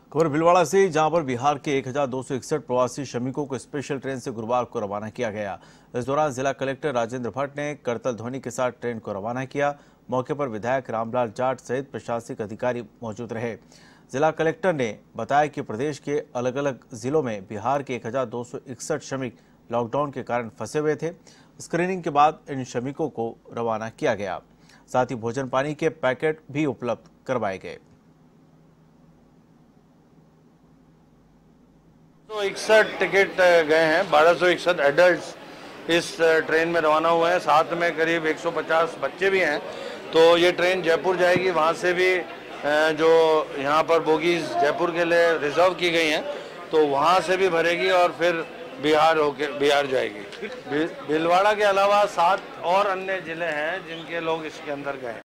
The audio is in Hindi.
खबर भीलवाड़ा से, जहां पर बिहार के 1261 प्रवासी श्रमिकों को स्पेशल ट्रेन से गुरुवार को रवाना किया गया। इस दौरान जिला कलेक्टर राजेंद्र भट्ट ने करतल ध्वनि के साथ ट्रेन को रवाना किया। मौके पर विधायक रामलाल जाट सहित प्रशासनिक अधिकारी मौजूद रहे। जिला कलेक्टर ने बताया कि प्रदेश के अलग अलग जिलों में बिहार के 1261 श्रमिक लॉकडाउन के कारण फंसे हुए थे। स्क्रीनिंग के बाद इन श्रमिकों को रवाना किया गया। साथ ही भोजन पानी के पैकेट भी उपलब्ध करवाए गए। 1261 टिकट गए हैं। 1261 एडल्ट्स इस ट्रेन में रवाना हुए हैं। साथ में करीब 150 बच्चे भी हैं। तो ये ट्रेन जयपुर जाएगी। वहाँ से भी जो यहाँ पर बोगीज जयपुर के लिए रिजर्व की गई हैं, तो वहाँ से भी भरेगी और फिर बिहार जाएगी। भीलवाड़ा के अलावा 7 और अन्य जिले हैं जिनके लोग इसके अंदर गए।